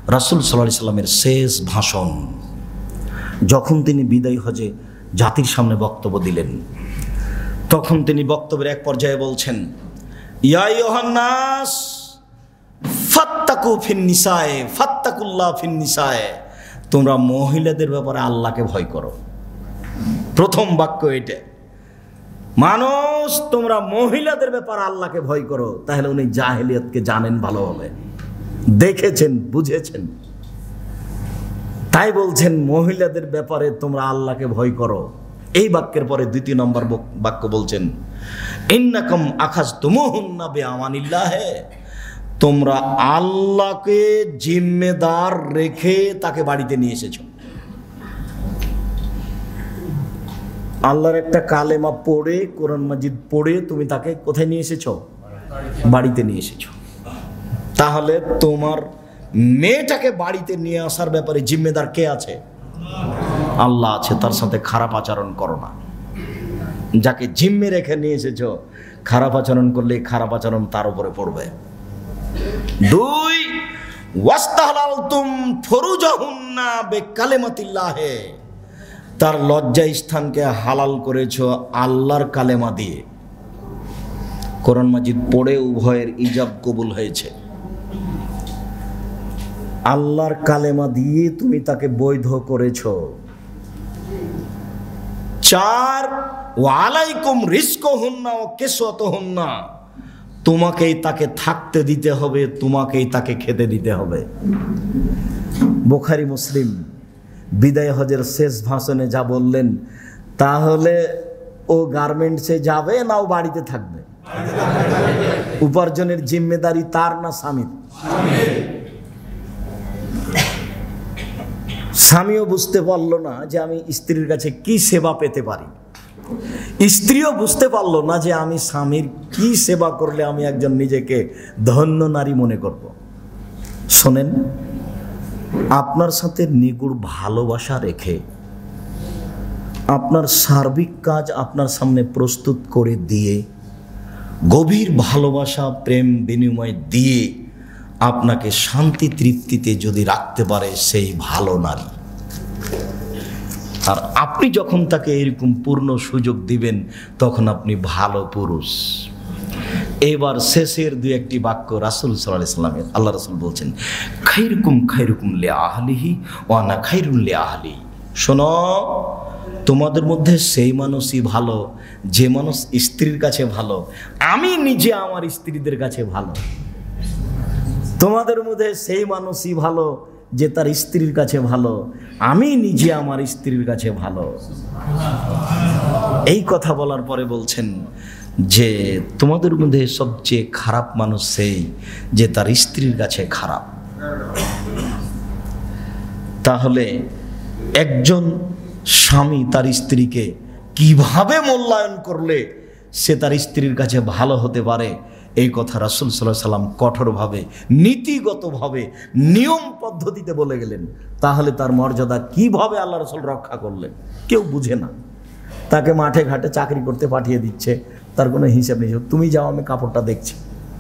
রাসূল সাল্লাল্লাহু আলাইহি সাল্লামের শেষ ভাষণ, যখন তিনি বিদায় হজে জাতির সামনে বক্তব্য দিলেন, তখন তিনি বক্তব্যের এক পর্যায়ে বলছেন, ইয়া আইয়ুহান নাস ফাত্তাকু ফিন নিসায়ে ফাত্তাকুল্লাহ ফিন নিসায়ে, তোমরা মহিলাদের ব্যাপারে আল্লাহকে ভয় করো। প্রথম বাক্য এটা, মানুষ তোমরা মহিলাদের ব্যাপারে আল্লাহকে ভয় করো। তাহলে উনি জাহেলিয়াতকে জানেন ভালোভাবে, দেখেছেন, বুঝেছেন, তাই বলছেন মহিলাদের ব্যাপারে তোমরা আল্লাহকে ভয় করো। এই বাক্যের পরে দ্বিতীয় নম্বর বাক্য বলছেন, ইন্নাকুম আখাযতুমুহুন্না বিআমানিল্লাহি, তোমরা আল্লাহকে জিম্মেদার রেখে তাকে বাড়িতে নিয়ে এসেছো। আল্লাহর একটা কালেমা পড়ে, কোরআন মাজিদ পড়ে তুমি তাকে কোথায় নিয়ে এসেছো? বাড়িতে নিয়ে এসেছো। তাহলে তোমার মেয়েটাকে বাড়িতে নিয়ে আসার ব্যাপারে জিম্মেদার কে আছে? আল্লাহ আছে। তার সাথে খারাপ আচরণ করো না। যাকে জিম্মে রেখে নিয়ে এসেছো, খারাপ আচরণ করলে খারাপ আচরণ তার উপরে পড়বে। দুই, ওয়াস্তাহলালতুম ফুরুজাহুন্না বিকালিমাতিল্লাহি, তার লজ্জা স্থানকে হালাল করেছো আল্লাহর কালেমা দিয়ে। কোরআন মাজিদ পড়ে উভয়ের ইজাব কবুল হয়েছে, আল্লাহর কালেমা দিয়ে তুমি তাকে বৈধ করেছো। চার, ওয়ালাইকুম রিজকুহুন্না ওয়া কিসওয়াতুহুন্না, তোমাকেই তাকে থাকতে দিতে হবে, তোমাকেই তাকে খেতে দিতে হবে। বুখারী মুসলিম বিদায় হজের শেষ ভাষণে যা বললেন, তাহলে ও গার্মেন্টসে যাবে না ও বাড়িতে থাকবে? উপার্জনের জিম্মেদারি তার না স্বামীর? স্বামীও বুঝতে পারলো না যে আমি স্ত্রীর কাছে কি সেবা পেতে পারি, স্ত্রীও বুঝতে পারলো না যে আমি স্বামীর কি সেবা করলে আমি একজন নিজেকে ধন্য নারী মনে করব। শোনেন, আপনার সাথে নিগুড় ভালোবাসা রেখে আপনার সার্বিক কাজ আপনার সামনে প্রস্তুত করে দিয়ে, গভীর ভালোবাসা প্রেম বিনিময় দিয়ে আপনাকে শান্তি তৃপ্তিতে যদি রাখতে পারে, সেই ভালো নারী। আর আপনি যখন তাকে এরকম পূর্ণ সুযোগ দিবেন, তখন আপনি ভালো পুরুষ। এবার শেষের দুই একটি বাক্য রাসূল সাল্লাল্লাহু আলাইহি সাল্লামের, আল্লাহ রাসূল বলছেন, খায়রুকুম লিআহলিহি ওয়া আনা খায়রুল লিআহলি। শোনো, তোমাদের মধ্যে সেই মানুষই ভালো যে মানুষ স্ত্রীর কাছে ভালো, আমি নিজে আমার স্ত্রীদের কাছে ভালো। তোমাদের মধ্যে সেই মানুষই ভালো যে তার স্ত্রীর কাছে ভালো, আমি নিজে আমার স্ত্রীর কাছে ভালো। এই কথা বলার পরে বলছেন যে তোমাদের মধ্যে সবচেয়ে খারাপ মানুষ সেই যে তার স্ত্রীর কাছে খারাপ। তাহলে একজন স্বামী তার স্ত্রীকে কিভাবে মূল্যায়ন করলে সে তার স্ত্রীর কাছে ভালো হতে পারে, এই কথা রাসূল সাল্লাল্লাহু আলাইহি সাল্লাম কঠোরভাবে, নীতিগতভাবে, নিয়ম পদ্ধতিতে বলে গেলেন। তাহলে তার মর্যাদা কিভাবে আল্লাহ রাসূল রক্ষা করলেন? কেউ বুঝে না। তাকে মাঠে ঘাটে চাকরি করতে পাঠিয়ে দিচ্ছে, তার কোনো হিসাব নেই। তুমি যাও, আমি কাপড়টা দেখছি।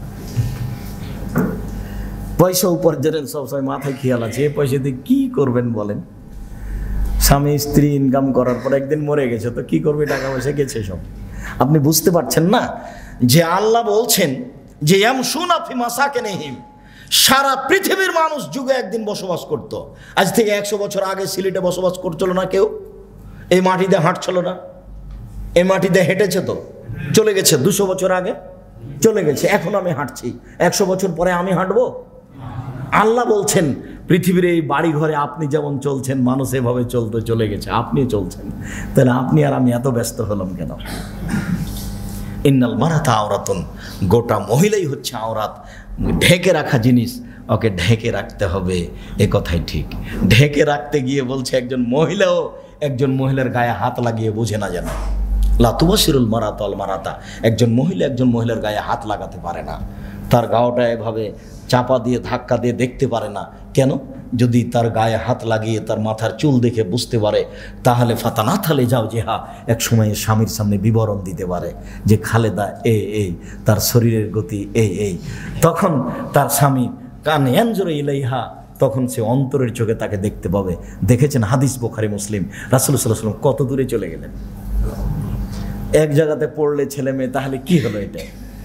পয়সা উপার্জনের সবসময় মাথায় খেয়াল আছে, এ পয়সা দিয়ে কী করবেন বলেন? স্বামী স্ত্রী ইনকাম করার পর একদিন মরে গেছে, তো কি করবে? টাকা পয়সা গেছে সব। আপনি বুঝতে পারছেন না যে আল্লাহ বলছেন যে ইয়ামশুনা ফি মাসাকিনিহিম, সারা পৃথিবীর মানুষ যুগে একদিন বসবাস করত। আজ থেকে 100 বছর আগে সিলেটে বসবাস করছিল না কেউ? এই মাটিতে হাঁটছিল না? এই মাটিতে হেঁটেছে তো, চলে গেছে 200 বছর আগে চলে গেছে। এখন আমি হাঁটছি, 100 বছর পরে আমি হাঁটবো? আল্লাহ বলছেন পৃথিবীর এই বাড়ি ঘরে আপনি যেমন চলছেন, মানুষ এভাবে চলতে চলে গেছে, আপনি চলছেন। তাহলে আপনি আর আমি এত ব্যস্ত হলাম কেন? ইন্নাল মারাতা আওরাতুন, গোটা মহিলাই হচ্ছে আওরাত, ঢেকে রাখা জিনিস, ওকে ঢেকে রাখতে হবে। এ কথাই ঠিক। ঢেকে রাখতে গিয়ে বলছে একজন মহিলাও একজন মহিলার গায়ে হাত লাগিয়ে বোঝে না যেন। লা তুবাশিরুল মারাতা আল মারাতা, একজন মহিলা একজন মহিলার গায়ে হাত লাগাতে পারে না, তার গাওটা এভাবে চাপা দিয়ে ধাক্কা দিয়ে দেখতে পারে না। কেন? যদি তার গায়ে হাত লাগিয়ে তার মাথার চুল দেখে বুঝতে পারে, তাহলে ফাতানা থালে যাও যে হা এক সময় স্বামীর সামনে বিবরণ দিতে পারে যে খালেদা এই তার শরীরের গতি এই। তখন তার স্বামী কান ইয়ানজুরু ইলাইহা তখন সে অন্তরের চোখে তাকে দেখতে পাবে। দেখেছেন হাদিস বুখারী মুসলিম, রাসূল সাল্লাল্লাহু আলাইহি ওয়াসাল্লাম কত দূরে চলে গেলেন। এক জায়গাতে পড়লে ছেলে মেয়ে, তাহলে কি হলো এটা?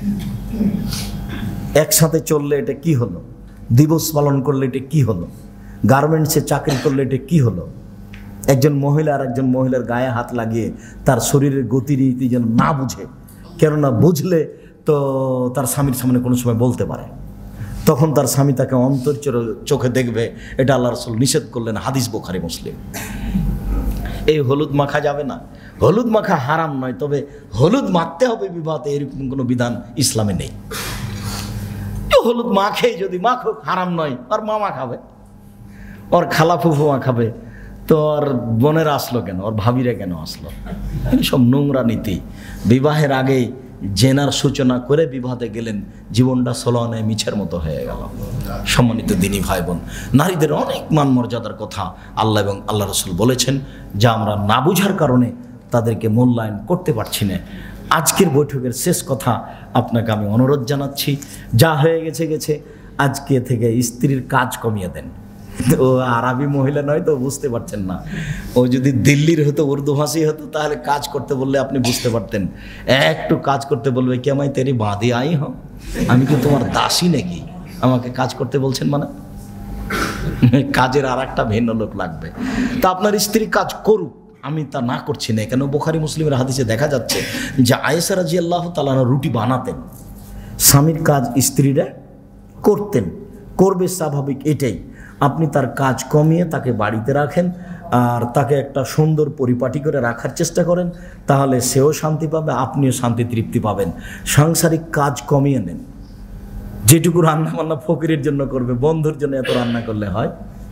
একসাথে চললে এটা কি হলো? দিবস পালন করলে এটা কি হলো? গার্মেন্টসে চাকরি করলে এটা কি হলো? একজন মহিলা আর একজন মহিলার গায়ে হাত লাগিয়ে তার শরীরের গতিরীতি যেন না বুঝে, কেননা বুঝলে তো তার স্বামীর সামনে কোনো সময় বলতে পারে, তখন তার স্বামী তাকে অন্তর চোখে দেখবে। এটা আল্লাহ রাসূল নিষেধ করলেন, হাদিস বুখারী মুসলিম। এই হলুদ মাখা যাবে না, হলুদ মাখা হারাম নয়, তবে হলুদ মাখতে হবে বিবাহতে, এরকম কোনো বিধান ইসলামে নেই। হলুদ মাখে যদি মাখুক, হারাম নয়। আর মামা খাবে, ওর খালা ফুফু খাবে, তো আর বোনেরা আসলো কেন, ওর ভাবিরা কেন আসলো? সব নোংরা নীতি। বিবাহের আগেই জেনার সূচনা করে বিবাহতে গেলেন, জীবনটা সলনে মিছের মতো হয়ে গেল। সম্মানিত দিনী ভাই বোন, নারীদের অনেক মান মর্যাদার কথা আল্লাহ এবং আল্লাহ রাসূল বলেছেন, যা আমরা না বুঝার কারণে তাদেরকে মূল্যায়ন করতে পারছি না। আজকের বৈঠকের শেষ কথা আপনাকে আমি অনুরোধ জানাচ্ছি, যা হয়ে গেছে গেছে, আজকে থেকে স্ত্রীর কাজ কমিয়ে দেন। ও আরবি মহিলা নয় তো, বুঝতে পারছেন না। ও যদি দিল্লির হতো, উর্দু ভাষী হতো, তাহলে কাজ করতে বললে আপনি বুঝতে পারতেন। একটু কাজ করতে বলবে, কি আমায় তেরি বাঁধে আই হ, আমি কি তোমার দাসী নাকি আমাকে কাজ করতে বলছেন? মানে কাজের আর একটা ভিন্ন লোক লাগবে। তা আপনার স্ত্রী কাজ করুক, আমি তা না করছি না। কেন? বুখারী মুসলিমের হাদিসে দেখা যাচ্ছে যে আয়েশা রাদিয়াল্লাহু তাআলা রুটি বানাতেন, স্বামীর কাজ স্ত্রীরা করতেন, করবে, স্বাভাবিক এটাই। আপনি তার কাজ কমিয়ে তাকে বাড়িতে রাখেন আর তাকে একটা সুন্দর পরিপাটি করে রাখার চেষ্টা করেন, তাহলে সেও শান্তি পাবে, আপনিও শান্তি তৃপ্তি পাবেন। সাংসারিক কাজ কমিয়ে নেন। যেটুকু রান্না বান্না ফকিরের জন্য করবে, বন্ধুর জন্য এত রান্না করলে হয়?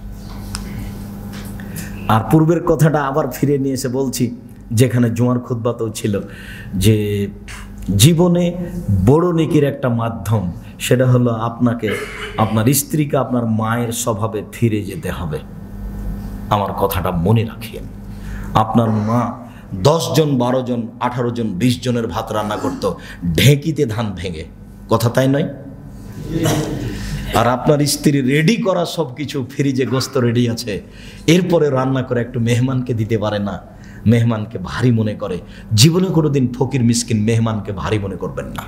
আর পূর্বের কথাটা আবার ফিরে নিয়ে এসে বলছি, যেখানে জুমার খুতবাতেও ছিল, যে জীবনে বড় নেকির একটা মাধ্যম, সেটা হলো আপনাকে আপনার স্ত্রীকে আপনার মায়ের স্বভাবে ফিরে যেতে হবে। আমার কথাটা মনে রাখিয়েন। আপনার মা 10 জন 12 জন 18 জন 20 জনের ভাত রান্না করত ঢেঁকিতে ধান ভেঙে, কথা তাই নয়? আর আপনার স্ত্রী রেডি করা সব কিছু, ফ্রিজে গোস্ত রেডি আছে, এরপরে রান্না করে একটু মেহমানকে দিতে পারে না, মেহমানকে ভারী মনে করে। জীবনে কোনোদিন ফকির মিসকিন মেহমানকে ভারী মনে করবেন না।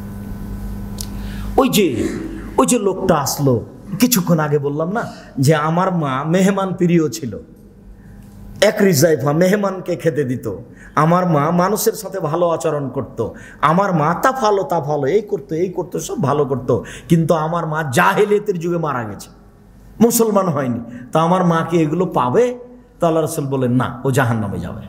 ওই যে লোকটা আসলো কিছুক্ষণ আগে, বললাম না যে আমার মা মেহমান প্রিয় ছিল, এক রিজাইফা মেহমানকে খেতে দিত, আমার মা মানুষের সাথে ভালো আচরণ করত, আমার মা তা ভালো এই করতো সব ভালো করতো, কিন্তু আমার মা জাহেলিয়াতের যুগে মারা গেছে, মুসলমান হয়নি। তা আমার মা কি এগুলো পাবে? তা আল্লাহ রাসূল বলেন, না, ও জাহান্নামে যাবে।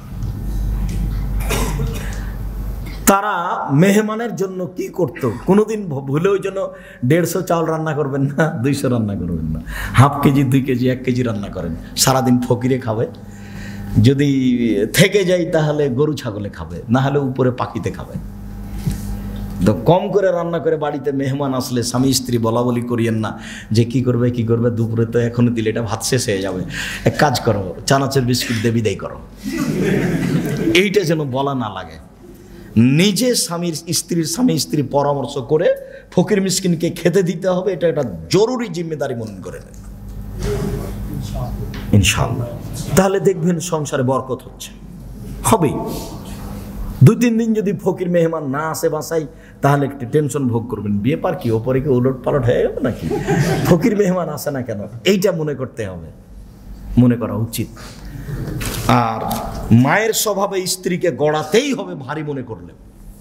তারা মেহমানের জন্য কি করত? কোনোদিন ভুলেও যেন 150 চাউল রান্না করবেন না, 200 রান্না করবেন না, হাফ কেজি 2 কেজি 1 কেজি রান্না করেন। সারাদিন ফকিরে খাবে, যদি থেকে যায় তাহলে গরু ছাগলে খাবে, না হলে উপরে পাখিতে খাবে। তো কম করে রান্না করে বাড়িতে মেহমান আসলে স্বামী স্ত্রী বলা বলি করিয়েন না যে কি করবে দুপুরে তো এখনো দিলে এটা ভাত শেষ হয়ে যাবে, এক কাজ করো, চানাচুর বিস্কুট দিয়ে বিদায় করো। এইটা যেন বলা না লাগে। নিজে স্বামী স্ত্রী পরামর্শ করে ফকির মিসকিনকে খেতে দিতে হবে, এটা একটা জরুরি জিম্মেদারি মনে করে নেন ইনশাআল্লাহ। তাহলে দেখবেন সংসারে বরকত হবেই। 2-3 দিন যদি ফকির মেহমান না আসে বাসায়, তাহলে একটু টেনশন ভোগ করবেন, বিয়ে পার কি ওপরে কি উলট পালট হয়ে গেল নাকি, ফকির মেহমান আসে না কেন, এইটা মনে করতে হবে, মনে করা উচিত। আর মায়ের স্বভাবে স্ত্রীকে গড়াতেই হবে ভারী মনে করলে।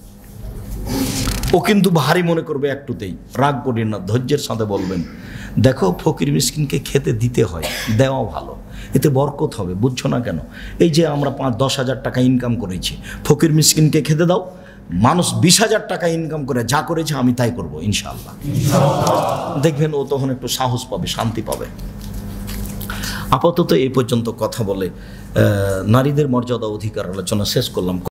ও কিন্তু ভারী মনে করবে একটুতেই, রাগ করিন না, ধৈর্যের সাথে বলবেন, দেখো ফকির মিসকিনকে খেতে দিতে হয়, দেওয়া ভালো, এতে বরকত হবে, বুঝছো না কেন? এই যে আমরা 5-10 হাজার টাকা ইনকাম করেছি, ফকির মিসকিনকে খেতে দাও। মানুষ 20,000 টাকা ইনকাম করে যা করেছে আমি তাই করবো ইনশাআল্লাহ। দেখবেন ও তখন একটু সাহস পাবে, শান্তি পাবে। আপাতত এই পর্যন্ত কথা বলে নারীদের মর্যাদা অধিকার আলোচনা শেষ করলাম।